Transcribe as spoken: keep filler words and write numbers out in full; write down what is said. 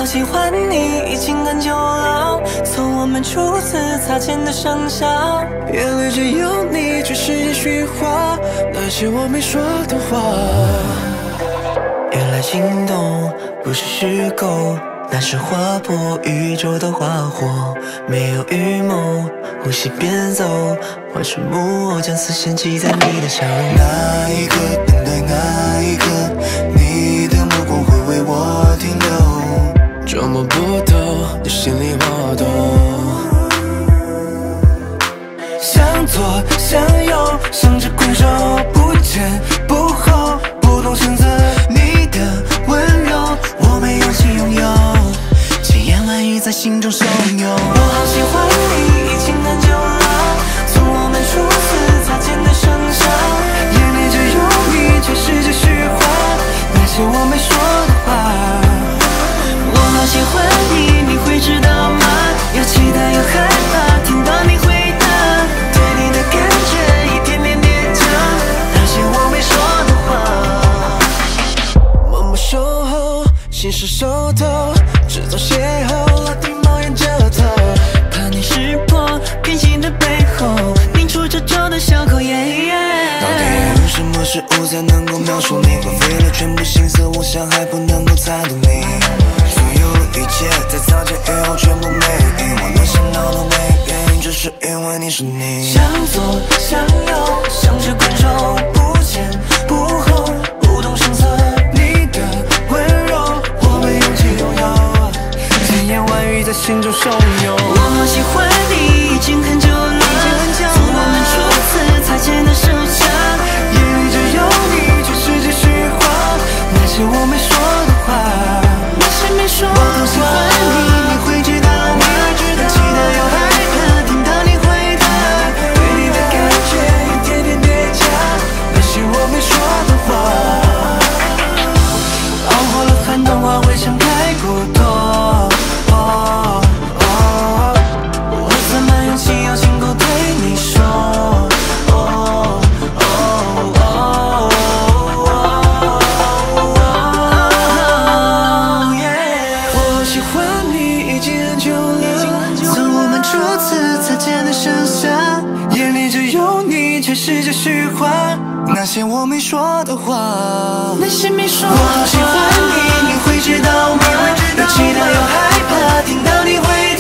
喜欢你已经很久了，从我们初次擦肩的盛夏，眼里只有你，却是一句话，那些我没说的话。原来心动不是虚构，那是划破宇宙的花火，没有预谋，呼吸变奏，换成木偶，将丝线系在你的笑容。 那一刻，等待那一刻，你的目光会为我停留， 捉摸不透你心里波动，向左向右，像只怪兽，不前不后，不动声色。你的温柔，我没勇气拥有，千言万语在心中汹涌。我好喜欢你，已经很久了，从我们初次擦肩的盛夏，眼里只有你，全世界虚幻，那些我没说的话。我好喜欢你，你会知道吗？又期待又害怕，听到你回答，对你的感觉一点点叠加，那些我没说的话。默默守候，心事熟透，制造邂逅，拉低冒烟着头，怕你识破偏心的背后，凝出褶皱的小口。 到底用什么事物才能够描述你？荒废了全部心思，我想还不能够猜到你。所有的一切在擦肩以后全部没影，我能想到的唯一原因，只是因为你是你。 向左向右，像只怪兽，不前不后，不动声色。你的温柔，我没勇气拥有，千言万语在心中汹涌。我好喜欢你，已经很久了，从我们初次擦肩的盛夏，眼里只有你，全世界虚幻，那些我没说的话。我更喜欢你，你会知道吗？又期待又害怕，听到你回答，对你的感觉一点点叠加，那些我没说的话。熬过了寒冬，化为像开骨朵。哦哦，我怎么勇气有亲口对你说？哦哦哦。喜欢你已经很久了，从我们初次擦肩的盛夏，眼里只有你，全世界虚幻，那些我没说的话，那些没说的话。我好喜欢你，你会知道吗？又期待又害怕，听到你回答。